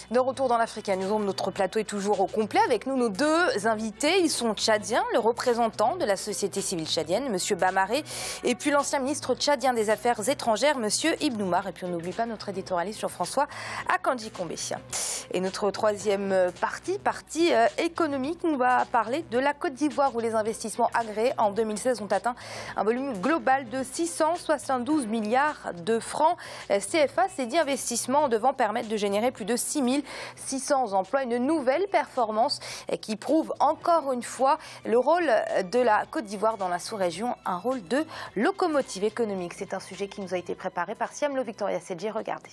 De retour dans l'Afrique, notre plateau est toujours au complet. Avec nous, nos deux invités. Ils sont tchadiens, le représentant de la société civile tchadienne, M. Bamaré, et puis l'ancien ministre tchadien des Affaires étrangères, M. Ibn Oumar. Et puis on n'oublie pas notre éditorialiste Jean-François Akanji Kombé. Et notre troisième partie économique, on va parler de la Côte d'Ivoire où les investissements agréés en 2016 ont atteint un volume global de 672 milliards de francs CFA. Ces 10 investissements devant permettre de générer plus de 6600 emplois. Une nouvelle performance qui prouve encore une fois le rôle de la Côte d'Ivoire dans la sous-région, un rôle de locomotive économique. C'est un sujet qui nous a été préparé par Siamlo Victoria Sedji. Regardez.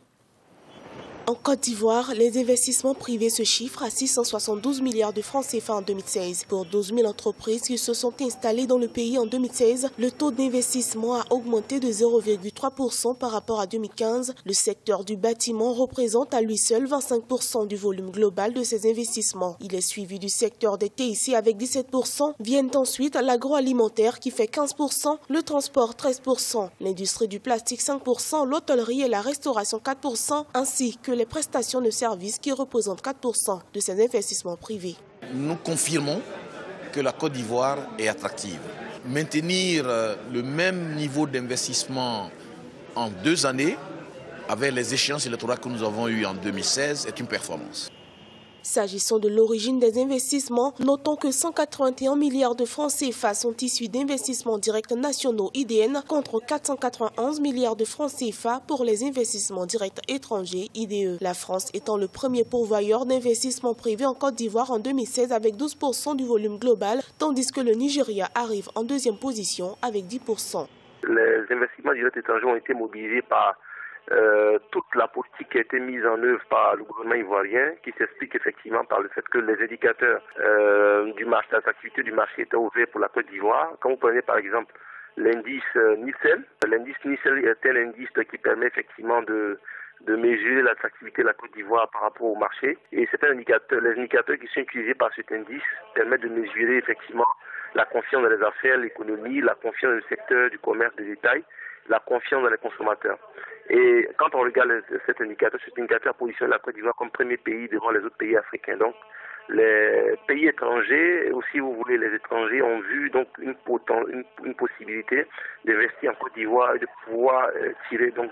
En Côte d'Ivoire, les investissements privés se chiffrent à 672 milliards de francs CFA en 2016. Pour 12 000 entreprises qui se sont installées dans le pays en 2016, le taux d'investissement a augmenté de 0,3% par rapport à 2015. Le secteur du bâtiment représente à lui seul 25% du volume global de ces investissements. Il est suivi du secteur des TIC avec 17%. Viennent ensuite l'agroalimentaire qui fait 15%, le transport 13%, l'industrie du plastique 5%, l'hôtellerie et la restauration 4%, ainsi que les prestations de services qui représentent 4% de ces investissements privés. Nous confirmons que la Côte d'Ivoire est attractive. Maintenir le même niveau d'investissement en 2 années, avec les échéances électorales que nous avons eues en 2016, est une performance. S'agissant de l'origine des investissements, notons que 181 milliards de francs CFA sont issus d'investissements directs nationaux IDN contre 491 milliards de francs CFA pour les investissements directs étrangers IDE. La France étant le premier pourvoyeur d'investissements privés en Côte d'Ivoire en 2016 avec 12% du volume global, tandis que le Nigeria arrive en deuxième position avec 10%. Les investissements directs étrangers ont été mobilisés par toute la politique qui a été mise en œuvre par le gouvernement ivoirien, qui s'explique effectivement par le fait que les indicateurs du marché, l'attractivité du marché étaient ouverts pour la Côte d'Ivoire. Quand vous prenez par exemple l'indice Nielsen, l'indice Nielsen est un indice qui permet effectivement de mesurer l'attractivité de la Côte d'Ivoire par rapport au marché. Et c'est un indicateur, les indicateurs qui sont utilisés par cet indice permettent de mesurer effectivement la confiance dans les affaires, l'économie, la confiance dans le secteur du commerce de détail, la confiance dans les consommateurs. Et quand on regarde cet indicateur positionne la Côte d'Ivoire comme premier pays devant les autres pays africains. Donc, les pays étrangers, aussi vous voulez, les étrangers ont vu donc une possibilité d'investir en Côte d'Ivoire et de pouvoir tirer donc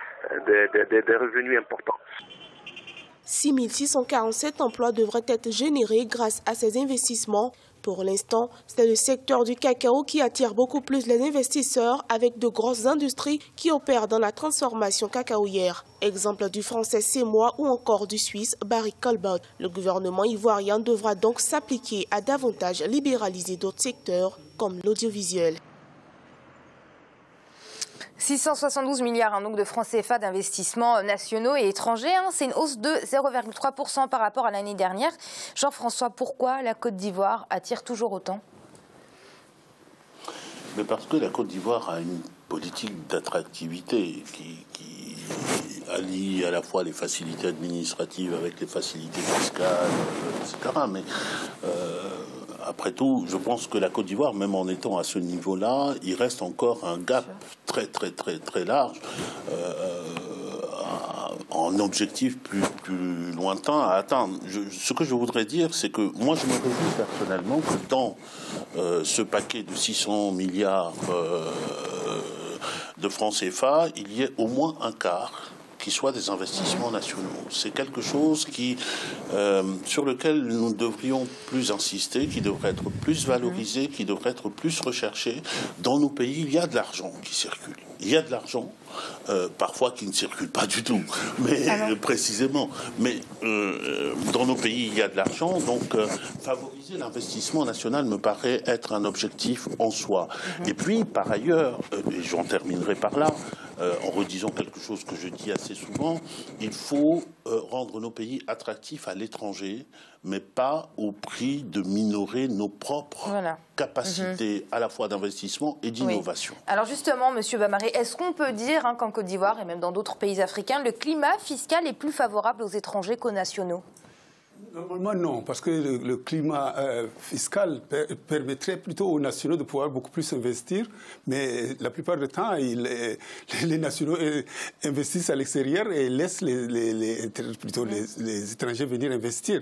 des revenus importants. 6 647 emplois devraient être générés grâce à ces investissements. Pour l'instant, c'est le secteur du cacao qui attire beaucoup plus les investisseurs avec de grosses industries qui opèrent dans la transformation cacaoyère. Exemple du français Semois ou encore du suisse Barry Colbert. Le gouvernement ivoirien devra donc s'appliquer à davantage libéraliser d'autres secteurs comme l'audiovisuel. 672 milliards donc de francs CFA d'investissements nationaux et étrangers. C'est une hausse de 0,3% par rapport à l'année dernière. Jean-François, pourquoi la Côte d'Ivoire attire toujours autant? Mais parce que la Côte d'Ivoire a une politique d'attractivité qui allie à la fois les facilités administratives avec les facilités fiscales, etc. Mais après tout, je pense que la Côte d'Ivoire, même en étant à ce niveau-là, il reste encore un gap très large en objectif plus lointain à atteindre. Ce que je voudrais dire, c'est que moi, je me réjouis personnellement que dans ce paquet de 600 milliards de francs CFA, il y ait au moins un quart qui soient des investissements nationaux. C'est quelque chose sur lequel nous devrions plus insister, qui devrait être plus valorisé, qui devrait être plus recherché. Dans nos pays, il y a de l'argent qui circule. Il y a de l'argent, parfois qui ne circule pas du tout, mais précisément. Mais dans nos pays, il y a de l'argent, donc favoriser l'investissement national me paraît être un objectif en soi. Et puis, par ailleurs, et j'en terminerai par là, en redisant quelque chose que je dis assez souvent, il faut rendre nos pays attractifs à l'étranger, mais pas au prix de minorer nos propres capacités à la fois d'investissement et d'innovation. Oui. Alors justement, Monsieur Bamaré, est-ce qu'on peut dire qu'en Côte d'Ivoire et même dans d'autres pays africains, le climat fiscal est plus favorable aux étrangers qu'aux nationaux? Normalement, non, parce que le climat fiscal permettrait plutôt aux nationaux de pouvoir beaucoup plus investir, mais la plupart du temps, les nationaux investissent à l'extérieur et laissent les étrangers venir investir.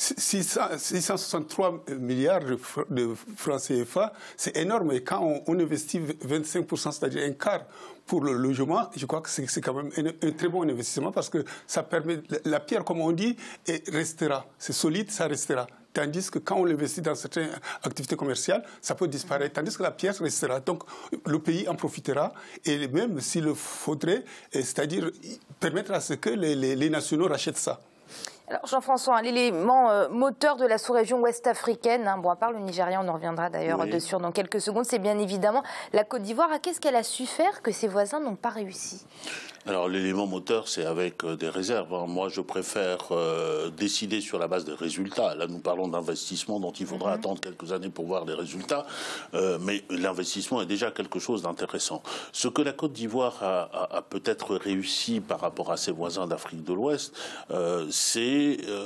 663 milliards de francs CFA, c'est énorme, et quand on investit 25%, c'est-à-dire un quart, pour le logement, je crois que c'est quand même un très bon investissement parce que ça permet, la pierre, comme on dit, restera. C'est solide, ça restera. Tandis que quand on l'investit dans certaines activités commerciales, ça peut disparaître. Tandis que la pierre restera. Donc le pays en profitera. Et même s'il le faudrait, c'est-à-dire permettre à ce que les nationaux rachètent ça. Alors Jean-François, l'élément moteur de la sous-région ouest africaine, bon, à part le Nigeria, on en reviendra d'ailleurs dessus dans quelques secondes, c'est bien évidemment la Côte d'Ivoire. Qu'est-ce qu'elle a su faire que ses voisins n'ont pas réussi? Alors l'élément moteur, c'est avec des réserves. Moi, je préfère décider sur la base des résultats. Là, nous parlons d'investissement dont il faudra attendre quelques années pour voir les résultats. Mais l'investissement est déjà quelque chose d'intéressant. Ce que la Côte d'Ivoire a peut-être réussi par rapport à ses voisins d'Afrique de l'Ouest, c'est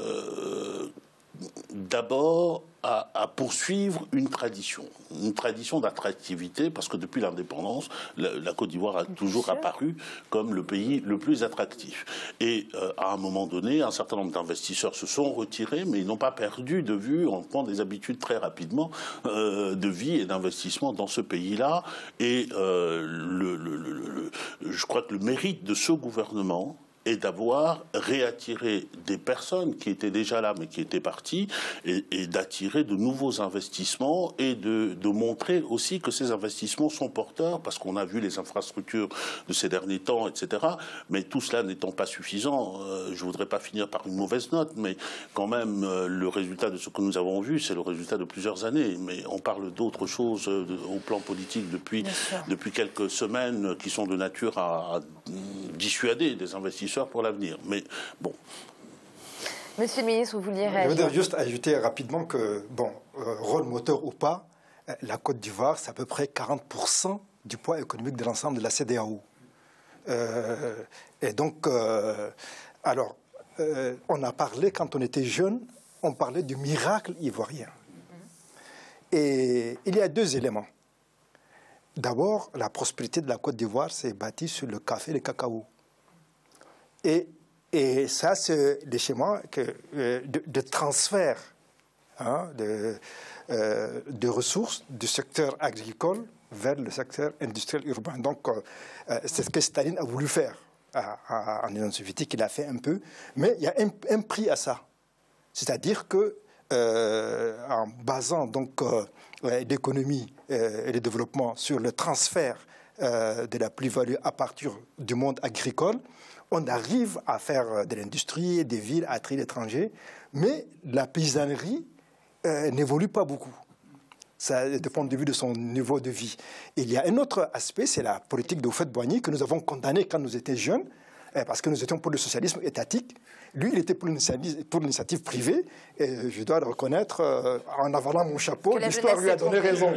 d'abord à poursuivre une tradition d'attractivité, parce que depuis l'indépendance, la Côte d'Ivoire a toujours apparu comme le pays le plus attractif. Et à un moment donné, un certain nombre d'investisseurs se sont retirés, mais ils n'ont pas perdu de vue, on prend des habitudes très rapidement de vie et d'investissement dans ce pays-là. Et je crois que le mérite de ce gouvernement et d'avoir réattiré des personnes qui étaient déjà là mais qui étaient parties et d'attirer de nouveaux investissements et de montrer aussi que ces investissements sont porteurs, parce qu'on a vu les infrastructures de ces derniers temps, etc. Mais tout cela n'étant pas suffisant, je ne voudrais pas finir par une mauvaise note, mais quand même le résultat de ce que nous avons vu, c'est le résultat de plusieurs années. Mais on parle d'autres choses au plan politique depuis quelques semaines qui sont de nature à dissuader des investisseurs pour l'avenir. Mais bon. Monsieur le ministre, vous vouliez réagir? Je voudrais juste ajouter rapidement que, bon, rôle moteur ou pas, la Côte d'Ivoire, c'est à peu près 40% du poids économique de l'ensemble de la CEDEAO. Et donc, alors, on a parlé, quand on était jeune, on parlait du miracle ivoirien. Et il y a deux éléments. D'abord, la prospérité de la Côte d'Ivoire s'est bâtie sur le café et le cacao. Et ça, c'est des schémas de transfert de ressources du secteur agricole vers le secteur industriel urbain. Donc, c'est ce que Staline a voulu faire en Union soviétique. Il a fait un peu, mais il y a un prix à ça. C'est-à-dire que en basant donc l'économie et le développement sur le transfert de la plus-value à partir du monde agricole, on arrive à faire de l'industrie, des villes, à attirer l'étranger, mais la paysannerie n'évolue pas beaucoup. Ça dépend de vue de son niveau de vie. Et il y a un autre aspect, c'est la politique de Houphouët-Boigny que nous avons condamnée quand nous étions jeunes, parce que nous étions pour le socialisme étatique. Lui, il était pour l'initiative privée, et je dois le reconnaître, en avalant mon chapeau, l'histoire lui a donné raison.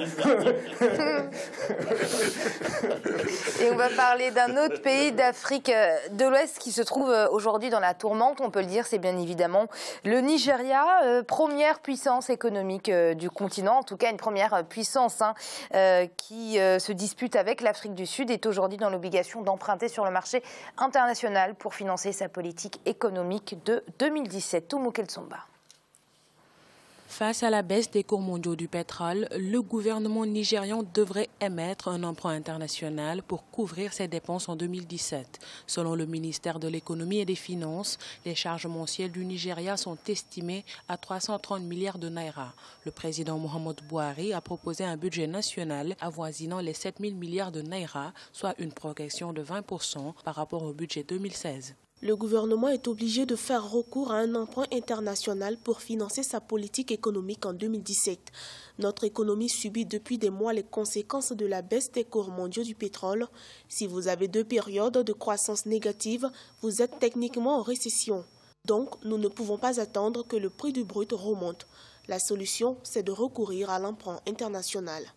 Et on va parler d'un autre pays d'Afrique de l'Ouest qui se trouve aujourd'hui dans la tourmente, on peut le dire, c'est bien évidemment le Nigeria, première puissance économique du continent, en tout cas une première puissance qui se dispute avec l'Afrique du Sud, est aujourd'hui dans l'obligation d'emprunter sur le marché international pour financer sa politique économique de 2017. Toumou Kelsomba. Face à la baisse des cours mondiaux du pétrole, le gouvernement nigérian devrait émettre un emprunt international pour couvrir ses dépenses en 2017. Selon le ministère de l'Économie et des Finances, les charges mensuelles du Nigeria sont estimées à 330 milliards de naira. Le président Mohamed Buhari a proposé un budget national avoisinant les 7 000 milliards de naira, soit une progression de 20% par rapport au budget 2016. Le gouvernement est obligé de faire recours à un emprunt international pour financer sa politique économique en 2017. Notre économie subit depuis des mois les conséquences de la baisse des cours mondiaux du pétrole. Si vous avez 2 périodes de croissance négative, vous êtes techniquement en récession. Donc, nous ne pouvons pas attendre que le prix du brut remonte. La solution, c'est de recourir à l'emprunt international.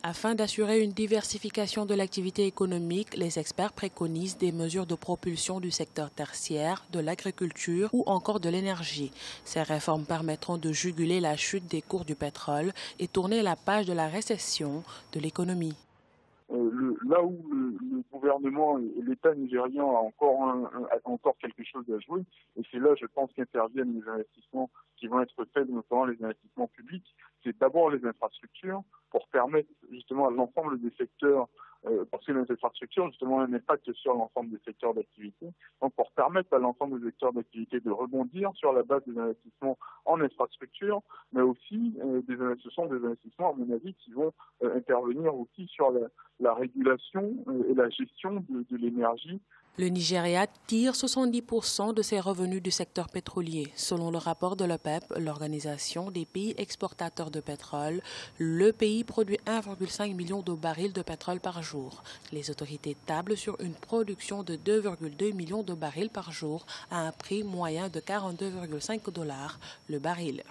Afin d'assurer une diversification de l'activité économique, les experts préconisent des mesures de propulsion du secteur tertiaire, de l'agriculture ou encore de l'énergie. Ces réformes permettront de juguler la chute des cours du pétrole et tourner la page de la récession de l'économie. Là où le gouvernement et l'État nigérian a encore quelque chose à jouer, et c'est là, je pense, qu'interviennent les investissements qui vont être faits, notamment les investissements publics, c'est d'abord les infrastructures pour permettre justement à l'ensemble des secteurs, parce que les infrastructures justement ont un impact sur l'ensemble des secteurs d'activité, donc pour permettre à l'ensemble des secteurs d'activité de rebondir sur la base des investissements en infrastructure, mais aussi ce sont des investissements, à mon avis, qui vont intervenir aussi sur la régulation et la gestion de l'énergie. Le Nigeria tire 70% de ses revenus du secteur pétrolier. Selon le rapport de l'OPEP, l'Organisation des pays exportateurs de pétrole, le pays produit 1,5 million de barils de pétrole par jour. Les autorités tablent sur une production de 2,2 millions de barils par jour à un prix moyen de 42,5 $ le baril.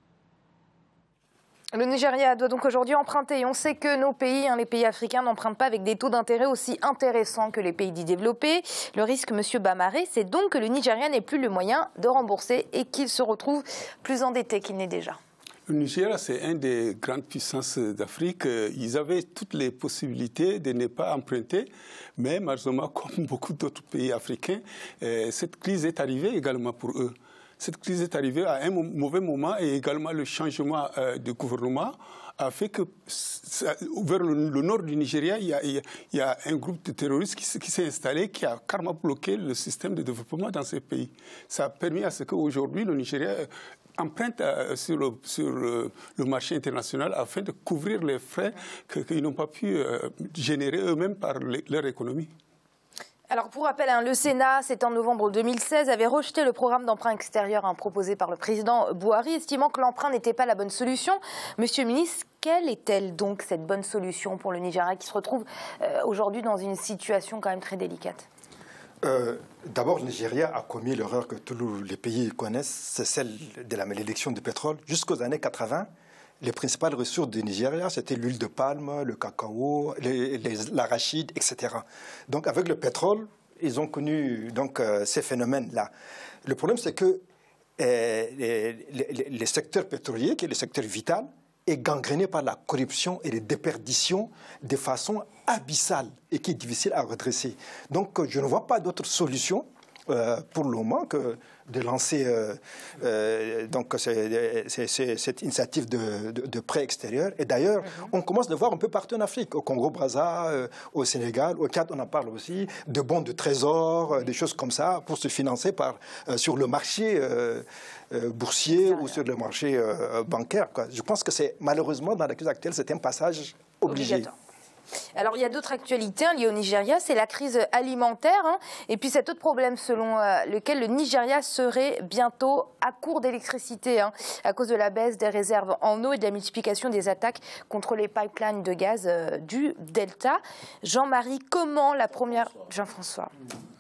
Le Nigeria doit donc aujourd'hui emprunter. On sait que nos pays, les pays africains, n'empruntent pas avec des taux d'intérêt aussi intéressants que les pays dits développés. Le risque, Monsieur Bamaré, c'est donc que le Nigeria n'ait plus le moyen de rembourser et qu'il se retrouve plus endetté qu'il n'est déjà. Le Nigeria, c'est une des grandes puissances d'Afrique. Ils avaient toutes les possibilités de ne pas emprunter, mais malheureusement, comme beaucoup d'autres pays africains, cette crise est arrivée également pour eux. Cette crise est arrivée à un mauvais moment et également le changement de gouvernement a fait que vers le nord du Nigeria, il y a un groupe de terroristes qui s'est installé, qui a carrément bloqué le système de développement dans ces pays. Ça a permis à ce qu'aujourd'hui, le Nigeria emprunte sur le marché international afin de couvrir les frais qu'ils n'ont pas pu générer eux-mêmes par leur économie. Alors pour rappel, le Sénat, c'est en novembre 2016, avait rejeté le programme d'emprunt extérieur proposé par le président Buhari, estimant que l'emprunt n'était pas la bonne solution. Monsieur le ministre, quelle est-elle donc cette bonne solution pour le Nigeria qui se retrouve aujourd'hui dans une situation quand même très délicate? D'abord, le Nigeria a commis l'erreur que tous les pays connaissent, c'est celle de la malédiction du pétrole. Jusqu'aux années 80, les principales ressources du Nigeria, c'était l'huile de palme, le cacao, l'arachide, etc. Donc, avec le pétrole, ils ont connu donc, ces phénomènes-là. Le problème, c'est que les secteurs pétroliers, qui est le secteur vital, est gangréné par la corruption et les déperditions de façon abyssale et qui est difficile à redresser. Donc, je ne vois pas d'autre solution pour le moment que de lancer donc cette initiative de prêt extérieur. Et d'ailleurs, on commence de voir un peu partout en Afrique, au Congo-Brazza, au Sénégal, au Tchad, on en parle aussi, de bons de trésor, des choses comme ça, pour se financer sur le marché boursier ou sur le marché bancaire, quoi. Je pense que c'est malheureusement, dans la crise actuelle, c'est un passage obligé. Alors, il y a d'autres actualités liées au Nigeria, c'est la crise alimentaire et puis cet autre problème selon lequel le Nigeria serait bientôt à court d'électricité à cause de la baisse des réserves en eau et de la multiplication des attaques contre les pipelines de gaz du Delta. Jean-Marie, comment la première... Jean-François.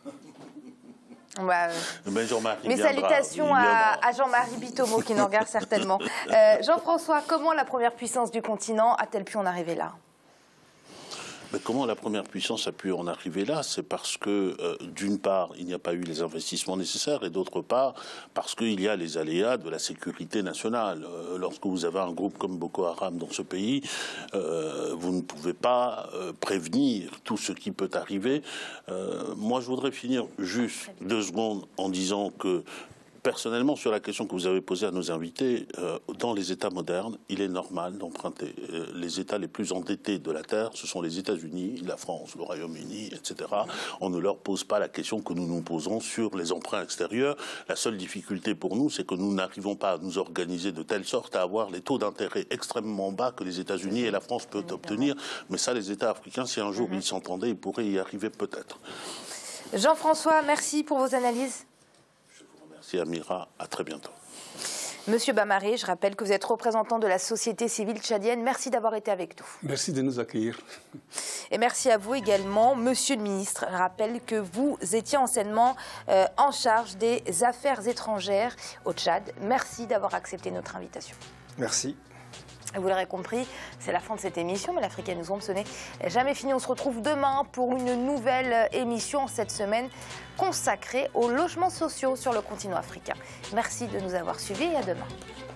Mes salutations à Jean-Marie Bitomo qui nous regarde certainement. Jean-François, comment la première puissance du continent a-t-elle pu en arriver là ? Mais comment la première puissance a pu en arriver là? C'est parce que, d'une part, il n'y a pas eu les investissements nécessaires, et d'autre part, parce qu'il y a les aléas de la sécurité nationale. Lorsque vous avez un groupe comme Boko Haram dans ce pays, vous ne pouvez pas prévenir tout ce qui peut arriver. Moi, je voudrais finir juste 2 secondes en disant que, personnellement, sur la question que vous avez posée à nos invités, dans les États modernes, il est normal d'emprunter. Les États les plus endettés de la Terre, ce sont les États-Unis, la France, le Royaume-Uni, etc. On ne leur pose pas la question que nous nous posons sur les emprunts extérieurs. La seule difficulté pour nous, c'est que nous n'arrivons pas à nous organiser de telle sorte à avoir les taux d'intérêt extrêmement bas que les États-Unis et la France peuvent obtenir. Mais ça, les États africains, si un jour ils s'entendaient, ils pourraient y arriver peut-être. Jean-François, merci pour vos analyses. Merci Amira, à très bientôt. Monsieur Bamaré, je rappelle que vous êtes représentant de la société civile tchadienne. Merci d'avoir été avec nous. Merci de nous accueillir. Et merci à vous également, Monsieur le ministre. Je rappelle que vous étiez anciennement en charge des affaires étrangères au Tchad. Merci d'avoir accepté notre invitation. Merci. Vous l'aurez compris, c'est la fin de cette émission, mais l'Africaine Newsroom, ce n'est jamais fini. On se retrouve demain pour une nouvelle émission cette semaine consacrée aux logements sociaux sur le continent africain. Merci de nous avoir suivis et à demain.